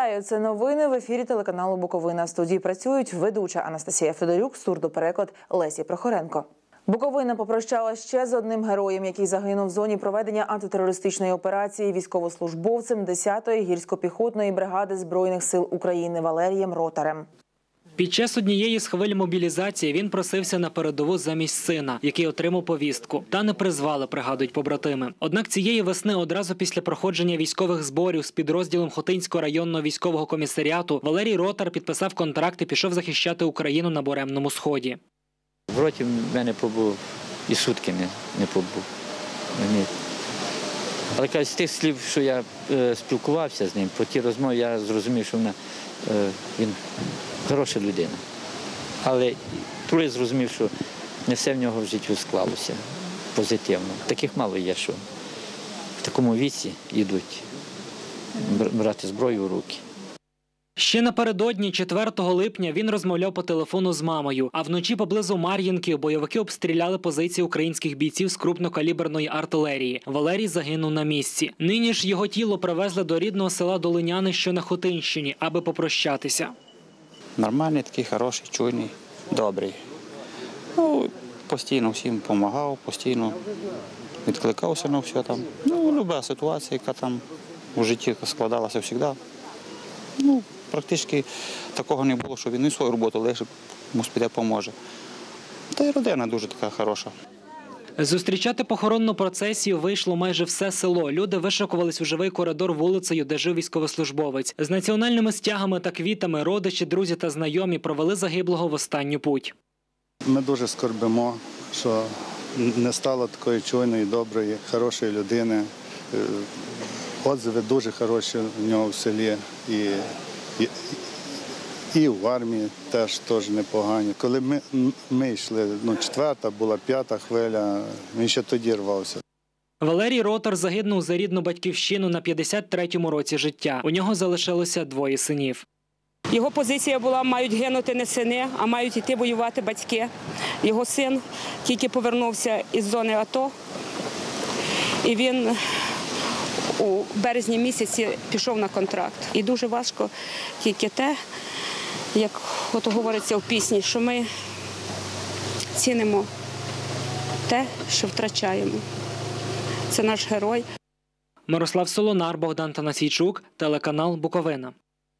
Вітаю! Це новини в ефірі телеканалу «Буковина». В студії працюють ведуча Анастасія Федорюк, сурдопереклад Лесі Прохоренко. Буковина попрощалася ще з одним героєм, який загинув в зоні проведення антитерористичної операції військовослужбовцем 10-ї гірсько-піхотної бригади Збройних сил України Валерієм Ротарем. Під час однієї з хвиль мобілізації він просився на передову замість сина, який отримав повістку. Та не призвали, пригадують побратими. Однак цієї весни, одразу після проходження військових зборів з підрозділом Хотинського районного військового комісаріату, Валерій Ротар підписав контракт і пішов захищати Україну на Буремному Сході. В роті в мене побув і сутки не побув. Але з тих слів, що я спілкувався з ним, по тій розмові я зрозумів, що він хороша людина. Але тут зрозумів, що не все в нього в житті склалося позитивно. Таких мало є, що в такому віці йдуть брати зброю в руки. Ще напередодні, 4 липня, він розмовляв по телефону з мамою, а вночі поблизу Мар'їнки бойовики обстріляли позиції українських бійців з крупнокаліберної артилерії. Валерій загинув на місці. Нині ж його тіло привезли до рідного села Долиняни, що на Хотинщині, аби попрощатися. Нормальний, такий хороший, чуйний, добрий. Постійно всім допомагав, постійно відкликався на все там. Люба ситуація, яка там у житті складалася завжди. Практично такого не було, що він і свою роботу лише Господь поможе. Та й родина дуже така хороша. Зустрічати похоронну процесію вийшло майже все село. Люди вишикувались у живий коридор вулицею, де жив військовослужбовець. З національними стягами та квітами родичі, друзі та знайомі провели загиблого в останню путь. Ми дуже скорбимо, що не стало такої чуйної, доброї, хорошої людини. Отзиви дуже хороші в нього в селі. І в армії теж непогані. Коли ми йшли, 4-та, була 5-та хвиля, він ще тоді рвався. Валерій Ротар загинув за рідну батьківщину на 53-му році життя. У нього залишилося 2 синів. Його позиція була, мають гинути не сини, а мають йти воювати батьки. Його син тільки повернувся із зони АТО, і він у березні місяці пішов на контракт. І дуже важко тільки те, як говориться в пісні, що ми цінимо те, що втрачаємо. Це наш герой. Мирослав Солонар, Богдан Танасійчук, телеканал «Буковина».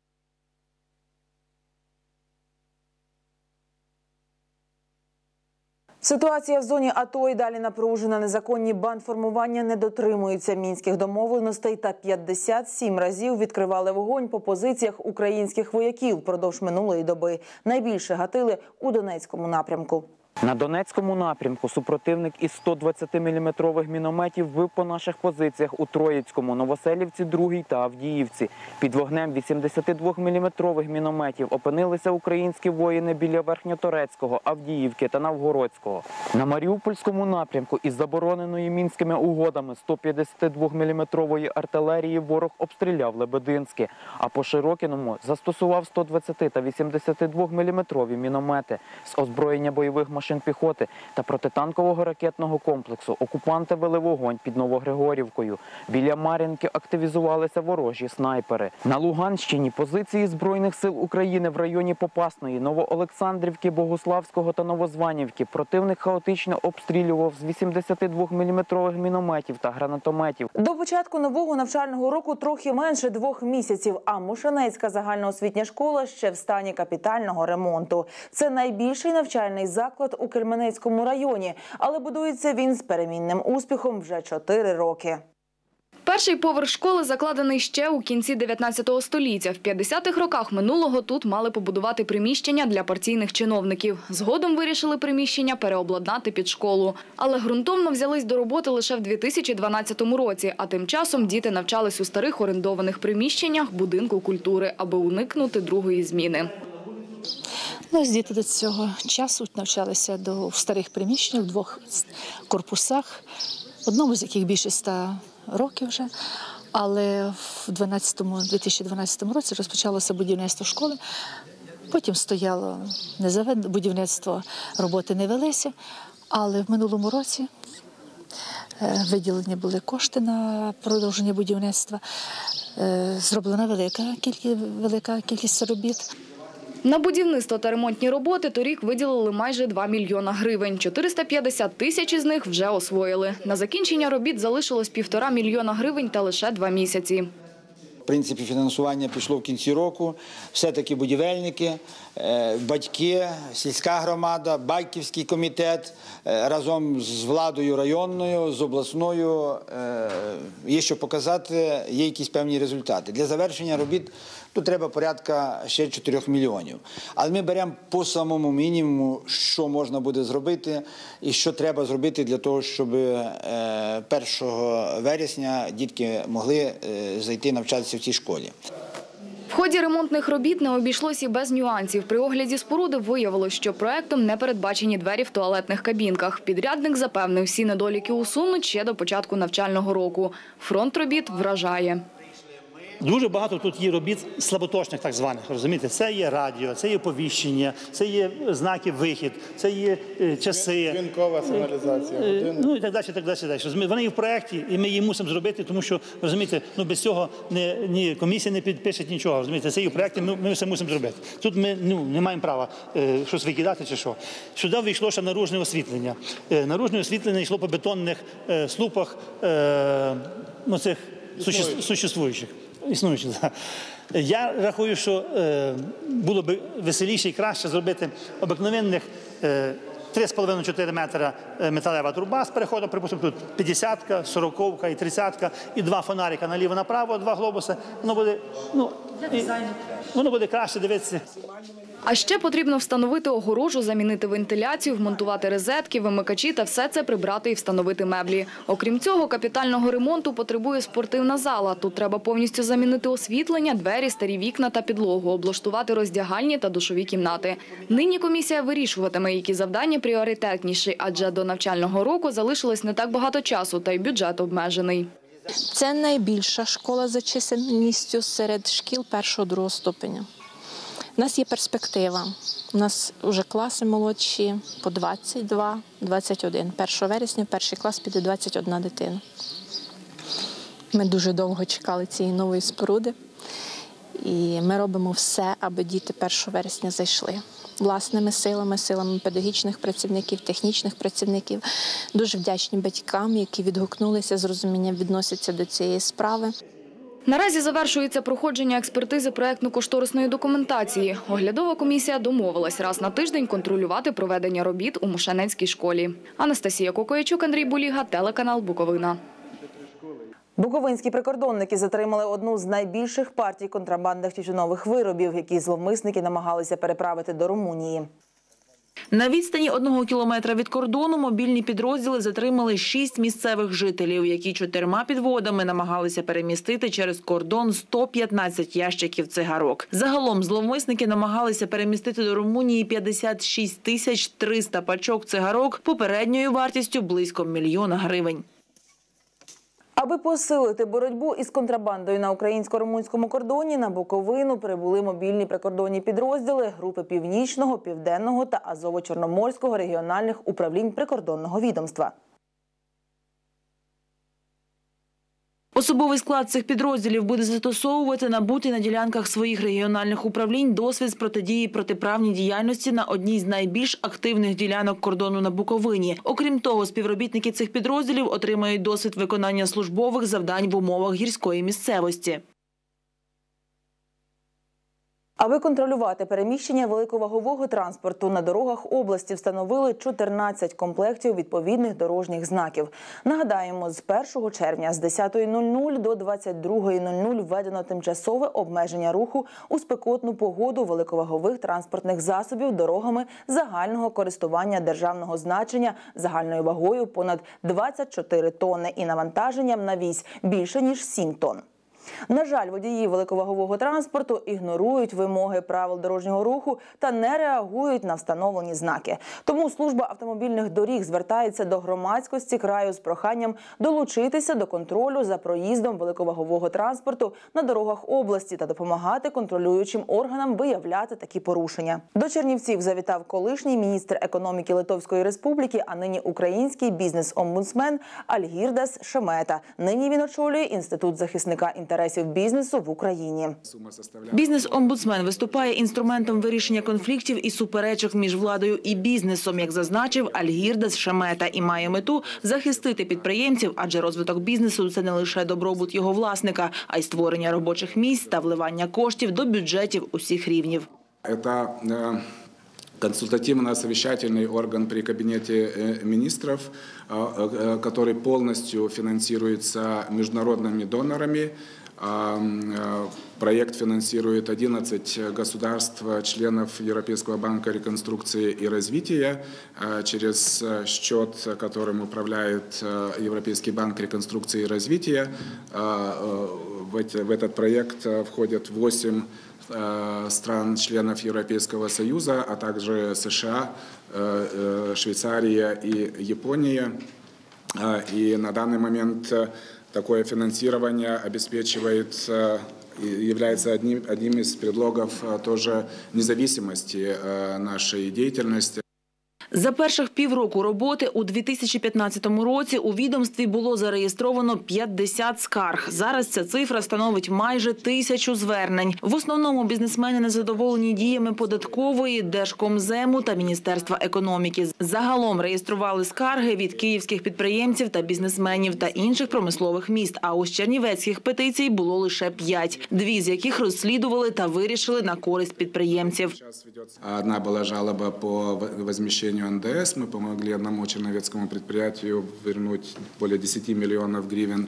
Ситуація в зоні АТО і далі напружена. Незаконні бандформування не дотримуються мінських домовленостей та 57 разів відкривали вогонь по позиціях українських вояків впродовж минулої доби. Найбільше гатили у Донецькому напрямку. На Донецькому напрямку супротивник із 120-мм мінометів бив по наших позиціях у Троїцькому, Новоселівці, 2-й та Авдіївці. Під вогнем 82-мм мінометів опинилися українські воїни біля Верхньоторецького, Авдіївки та Новгородського. На Маріупольському напрямку із забороненої мінськими угодами 152-мм артилерії ворог обстріляв Лебединське, а по Широкіному застосував 120 та 82-мм міномети. З озброєння бойових машин піхоти та протитанкового ракетного комплексу окупанти вели вогонь під Новогригорівкою. Біля Мар'їнки активізувалися ворожі снайпери. На Луганщині позиції Збройних сил України в районі Попасної, Новоолександрівки, Богуславського та Новозванівки противник хаотично обстрілював з 82-мм мінометів та гранатометів. До початку нового навчального року трохи менше 2 місяців, а Мошенецька загальноосвітня школа ще в стані капітального ремонту. Це найбільший навчальний заклад у Кельменецькому районі, але будується він з перемінним успіхом вже 4 роки. Перший поверх школи закладений ще у кінці 19 століття. В 50-х роках минулого тут мали побудувати приміщення для партійних чиновників. Згодом вирішили приміщення переобладнати під школу. Але ґрунтовно взялись до роботи лише в 2012 році, а тим часом діти навчались у старих орендованих приміщеннях будинку культури, аби уникнути другої зміни. Діти до цього часу навчалися в старих приміщеннях, в 2 корпусах, одному з яких більше 100 років вже. Але в 2012 році розпочалося будівництво школи, потім стояло будівництво, роботи не велися, але в минулому році виділені були кошти на продовження будівництва. Зроблена велика кількість робіт. На будівництво та ремонтні роботи торік виділили майже 2 мільйона гривень. 450 тисяч із них вже освоїли. На закінчення робіт залишилось 1,5 мільйона гривень та лише 2 місяці. В принципі, фінансування пішло в кінці року. Все-таки будівельники, батьки, сільська громада, батьківський комітет разом з владою районною, з обласною є що показати, є якісь певні результати. Для завершення робіт тут треба порядка ще 4 мільйонів. Але ми беремо по самому мінімуму, що можна буде зробити і що треба зробити для того, щоб 1 вересня дітки могли зайти навчатися в цій школі. В ході ремонтних робіт не обійшлось і без нюансів. При огляді споруди виявилось, що проектом не передбачені двері в туалетних кабінках. Підрядник запевнив, всі недоліки усунуть ще до початку навчального року. Фронт робіт вражає. Дуже багато тут є робіт слаботочних, так званих, розумієте? Це є радіо, це є оповіщення, це є знаки вихід, це є часи. Дзвінкова сигналізація. Ну і так далі, так далі, так далі. Вони є в проєкті, і ми її мусимо зробити, тому що, розумієте, ну без цього ні комісія не підпише нічого, розумієте? Це є в проєкті, ми все мусимо зробити. Тут ми не маємо права щось викидати чи що. Сюди вийшло ще наружне освітлення. Наружне освітлення йшло по бетонних слупах, цих существуючих. Існуючи. Я рахую, що було б веселіше і краще зробити обикновенних 3,5-4 метра металева труба з переходом, припустимо, тут 50-ка, 40-ка і 30-ка, і 2 фонарика наліво-направо, 2 глобуси. Воно буде краще дивитися. А ще потрібно встановити огорожу, замінити вентиляцію, вмонтувати розетки, вимикачі та все це прибрати і встановити меблі. Окрім цього, капітального ремонту потребує спортивна зала. Тут треба повністю замінити освітлення, двері, старі вікна та підлогу, облаштувати роздягальні та душові кімнати. Нині комісія вирішуватиме, які завдання пріоритетніші, адже до навчального року залишилось не так багато часу, та й бюджет обмежений. Це найбільша школа за чисельністю серед шкіл 1-2 ступеня. У нас є перспектива. У нас вже класи молодші по 22, 21. 1 вересня в перший клас піде 21 дитина. Ми дуже довго чекали цієї нової споруди. І ми робимо все, аби діти 1 вересня зайшли. Власними силами педагогічних працівників, технічних працівників. Дуже вдячні батькам, які відгукнулися, з розумінням відносяться до цієї справи. Наразі завершується проходження експертизи проєктно-кошторисної документації. Оглядова комісія домовилась раз на тиждень контролювати проведення робіт у Мошенецькій школі. Анастасія Кокоячук, Андрій Буліга, телеканал Буковина. Буковинські прикордонники затримали одну з найбільших партій контрабандних тютюнових виробів, які зловмисники намагалися переправити до Румунії. На відстані 1 кілометра від кордону мобільні підрозділи затримали 6 місцевих жителів, які 4 підводами намагалися перемістити через кордон 115 ящиків цигарок. Загалом зловмисники намагалися перемістити до Румунії 56 300 пачок цигарок попередньою вартістю близько 1 мільйона гривень. Аби посилити боротьбу із контрабандою на українсько-румунському кордоні, на Буковину прибули мобільні прикордонні підрозділи групи Північного, Південного та Азово-Чорноморського регіональних управлінь прикордонного відомства. Особовий склад цих підрозділів буде застосовувати набутий на ділянках своїх регіональних управлінь досвід з протидії протиправній діяльності на одній з найбільш активних ділянок кордону на Буковині. Окрім того, співробітники цих підрозділів отримають досвід виконання службових завдань в умовах гірської місцевості. Аби контролювати переміщення великовагового транспорту на дорогах області, встановили 14 комплектів відповідних дорожніх знаків. Нагадаємо, з 1 червня з 10:00 до 22:00 введено тимчасове обмеження руху у спекотну погоду великовагових транспортних засобів дорогами загального користування державного значення загальною вагою понад 24 тонни і навантаженням на вісь більше ніж 7 тонн. На жаль, водії великовагового транспорту ігнорують вимоги правил дорожнього руху та не реагують на встановлені знаки. Тому служба автомобільних доріг звертається до громадськості краю з проханням долучитися до контролю за проїздом великовагового транспорту на дорогах області та допомагати контролюючим органам виявляти такі порушення. До Чернівців завітав колишній міністр економіки Литовської Республіки, а нині український бізнес-омбудсмен Альгірдас Шемета. Нині він очолює Інститут захисника інтересів інтересів бізнесу в Україні. Бізнес-омбудсмен виступає інструментом вирішення конфліктів і суперечок між владою і бізнесом, як зазначив Альгірдас Шемета, і має мету захистити підприємців, адже розвиток бізнесу – це не лише добробут його власника, а й створення робочих місць та вливання коштів до бюджетів усіх рівнів. Це консультативно-совещательный орган при Кабинете министров, который полностью финансируется международными донорами. Проект финансирует 11 государств, членов Европейского банка реконструкции и развития, через счет, которым управляет Европейский банк реконструкции и развития. В этот проект входят 8 стран-членов Европейского Союза, а также США, Швейцария и Япония. И на данный момент такое финансирование обеспечивает, является одним из предлогов тоже независимости нашей деятельности. За перших півроку роботи у 2015 році у відомстві було зареєстровано 50 скарг. Зараз ця цифра становить майже 1000 звернень. В основному бізнесмени незадоволені діями податкової, Держкомзему та Міністерства економіки. Загалом реєстрували скарги від київських підприємців та бізнесменів та інших промислових міст. А ось чернівецьких петицій було лише 5. 2 з яких розслідували та вирішили на користь підприємців. Одна була жалоба по возмещению НДС. Мы помогли одному черновецкому предприятию вернуть более 10 миллионов гривен,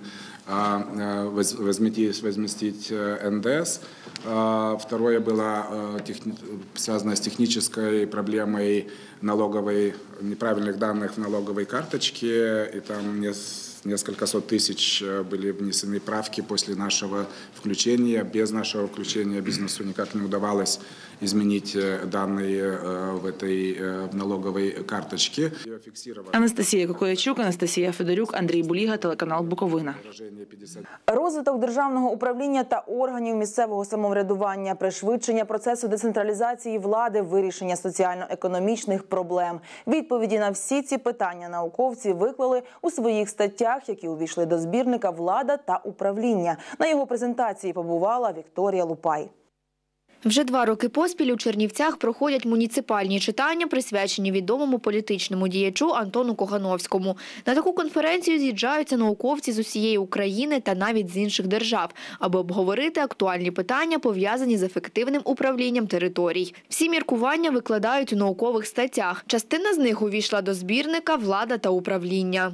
возместить НДС. Второе было связано с технической проблемой неправильных данных в налоговой карточке. И там несколько сот тысяч были внесены правки после нашего включения. Без нашего включения бизнесу никак не удавалось изменить данные в этой налоговой карточке. Анастасія Кокоячук, Анастасія Федорюк, Андрій Буліга, телеканал Буковина. Розвиток державного управління та органів місцевого самоврядування, пришвидшення процесу децентралізації влади, вирішення соціально-економічних проблем. Відповіді на всі ці питання науковці виклали у своїх статтях, які увійшли до збірника «Влада та управління». На його презентації побувала Вікторія Лупай. Вже 2 роки поспіль у Чернівцях проходять муніципальні читання, присвячені відомому політичному діячу Антону Кохановському. На таку конференцію з'їжджаються науковці з усієї України та навіть з інших держав, аби обговорити актуальні питання, пов'язані з ефективним управлінням територій. Всі міркування викладають у наукових статтях. Частина з них увійшла до збірника «Влада та управління».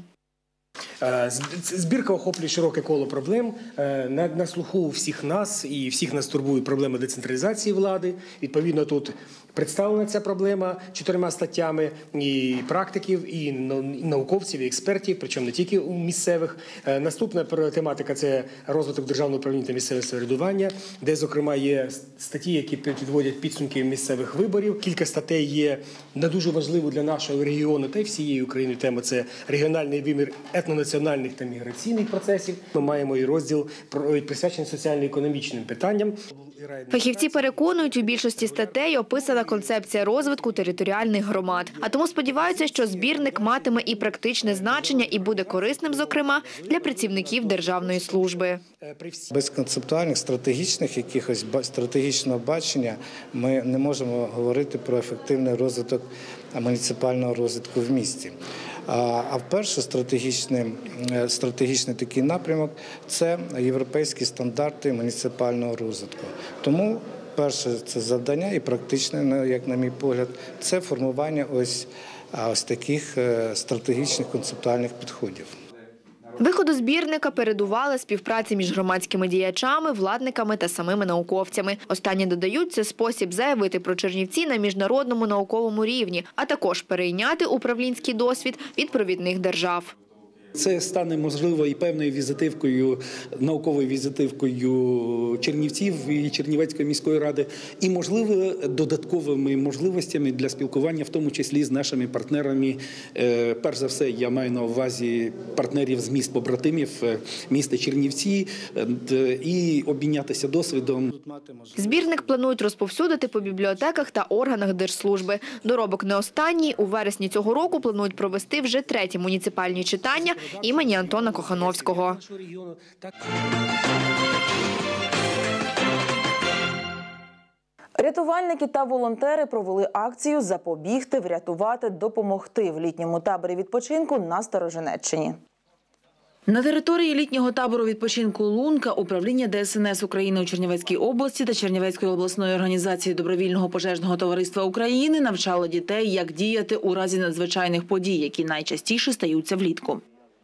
Збірка охоплює широке коло проблем. На слуху у всіх нас і всіх нас турбують проблеми децентралізації влади. Відповідно, тут представлена ця проблема 4 статтями і практиків, і науковців, і експертів, причому не тільки у місцевих. Наступна тематика – це розвиток державного управління та місцевого самоврядування, де, зокрема, є статті, які підводять підсумки місцевих виборів. Кілька статей є не дуже важливо для нашого регіону та й всієї України. Тема – це регіональний вимір етнонаціональних та міграційних процесів. Ми маємо і розділ присвячений соціально-економічним питанням. Фахівці переконують, у більшості статей описана концепція розвитку територіальних громад. А тому сподіваються, що збірник матиме і практичне значення, і буде корисним, зокрема, для працівників державної служби. Без концептуальних, стратегічного бачення ми не можемо говорити про ефективний розвиток муніципального розвитку в місті. А вперше стратегічний такий напрямок – це європейські стандарти муніципального розвитку. Тому перше це завдання і практичне, як на мій погляд, це формування ось таких стратегічних концептуальних підходів. Виходу збірника передувала співпраця між громадськими діячами, владниками та самими науковцями. Останні додають, це спосіб заявити про Чернівці на міжнародному науковому рівні, а також перейняти управлінський досвід від провідних держав. Це стане, можливо, і певною візитивкою, науковою візитивкою Чернівців і Чернівецької міської ради, і, можливо, додатковими можливостями для спілкування, в тому числі з нашими партнерами. Перш за все, я маю на увазі партнерів з міст-побратимів, міста Чернівці, і обмінятися досвідом. Збірник планують розповсюдити по бібліотеках та органах держслужби. Доробок не останній. У вересні цього року планують провести вже 3-ті муніципальні читання імені Антона Кохановського. Рятувальники та волонтери провели акцію «Запобігти, врятувати, допомогти» в літньому таборі відпочинку на Сторожинеччині. На території літнього табору відпочинку «Лунка» управління ДСНС України у Чернівецькій області та Чернівецької обласної організації Добровільного пожежного товариства України навчало дітей, як діяти у разі надзвичайних подій, які найчастіше стаються влітку.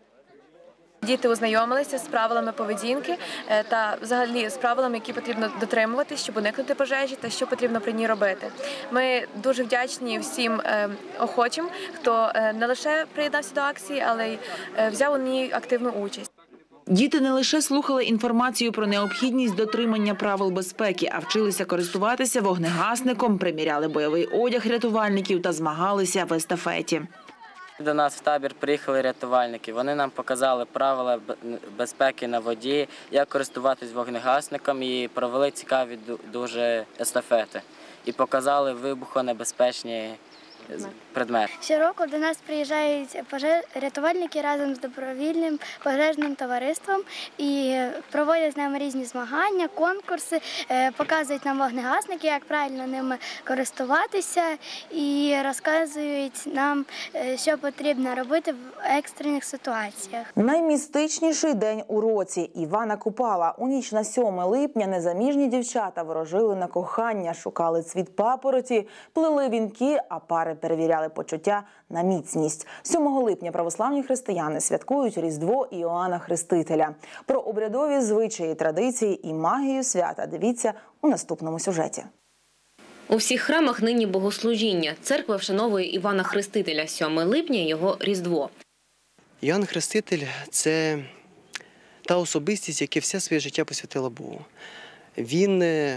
Діти ознайомилися з правилами поведінки та взагалі з правилами, які потрібно дотримуватися, щоб уникнути пожежі та що потрібно при ній робити. Ми дуже вдячні всім охочим, хто не лише приєднався до акції, але й взяв у ній активну участь. Діти не лише слухали інформацію про необхідність дотримання правил безпеки, а вчилися користуватися вогнегасником, приміряли бойовий одяг рятувальників та змагалися в естафеті. До нас в табір приїхали рятувальники. Вони нам показали правила безпеки на воді, як користуватись вогнегасником і провели цікаві дуже естафети. І показали вибухонебезпечні предмети. Щороку до нас приїжджають рятувальники разом з добровільним пожежним товариством і проводять з нами різні змагання, конкурси, показують нам вогнегасники, як правильно ними користуватися і розказують нам, що потрібно робити в екстрених ситуаціях. Наймістичніший день у році – Івана Купала. У ніч на 7 липня незаміжні дівчата ворожили на кохання, шукали цвіт папороті, плели вінки, а пари перевіряли почуття на міцність. 7 липня православні християни святкують Різдво Іоанна Хрестителя. Про обрядові звичаї, традиції і магію свята дивіться у наступному сюжеті. У всіх храмах нині богослужіння. Церква вшановує Івана Хрестителя. 7 липня – його Різдво. Іоанн Хреститель – це та особистість, яка все своє життя посвятила Богу. Він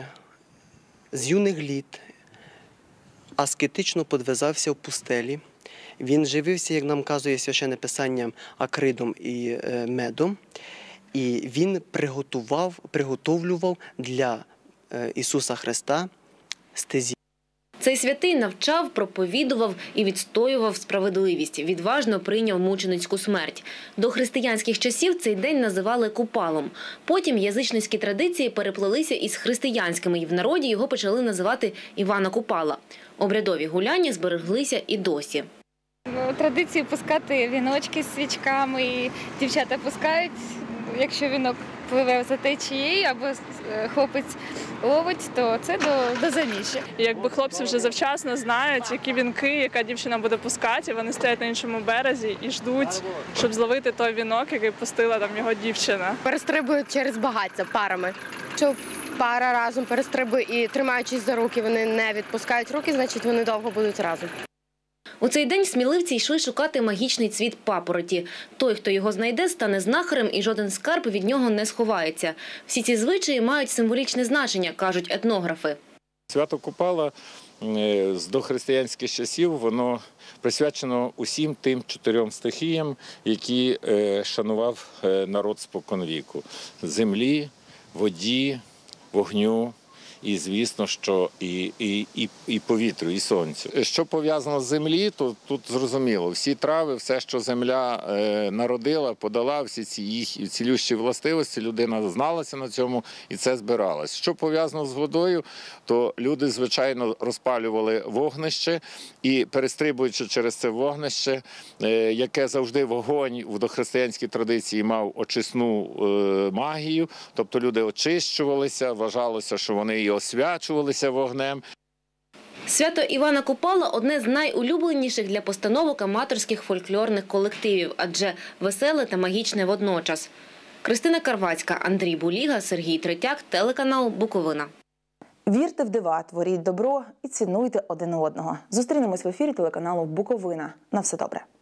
з юних літ аскетично подвизався в пустелі. Він живився, як нам казує Священне Писання, акридом і медом. І він приготовлював для Ісуса Христа стезі. Цей святий навчав, проповідував і відстоював справедливість. Відважно прийняв мученицьку смерть. До християнських часів цей день називали Купалом. Потім язичницькі традиції переплелися із християнськими, і в народі його почали називати Івана Купала. Обрядові гуляння збереглися і досі. Традиції пускати віночки з свічками, і дівчата пускають, якщо вінок пливе за течією або хлопець ловить, то це до заміжжя. Якби хлопці вже завчасно знають, які вінки, яка дівчина буде пускати, вони стоять на іншому березі і ждуть, щоб зловити той вінок, який пустила там його дівчина. Перестрибують через багаття парами. Якщо пара разом перестрибує і тримаючись за руки, вони не відпускають руки, значить вони довго будуть разом. У цей день сміливці йшли шукати магічний цвіт папороті. Той, хто його знайде, стане знахарем, і жоден скарб від нього не сховається. Всі ці звичаї мають символічне значення, кажуть етнографи. Свято Купала з дохристиянських часів, воно присвячено усім тим 4 стихіям, які шанував народ споконвіку. Землі, воді, вогню. І, звісно, що і повітрю, і сонцю. Що пов'язано з землі, то тут зрозуміло. Всі трави, все, що земля народила, подала, всі ці їх цілющі властивості, людина зналася на цьому і це збиралось. Що пов'язано з водою, то люди, звичайно, розпалювали вогнище і, перестрибуючи через це вогнище, яке завжди вогонь в дохристиянській традиції мав очисну магію, тобто люди очищувалися, вважалося, що вони і освячувалися вогнем. Свято Івана Купала – одне з найулюбленіших для постановок аматорських фольклорних колективів, адже веселе та магічне водночас. Кристина Карвацька, Андрій Буліга, Сергій Третяк, телеканал «Буковина». Вірте в дива, творіть добро і цінуйте один одного. Зустрінемось в ефірі телеканалу «Буковина». На все добре.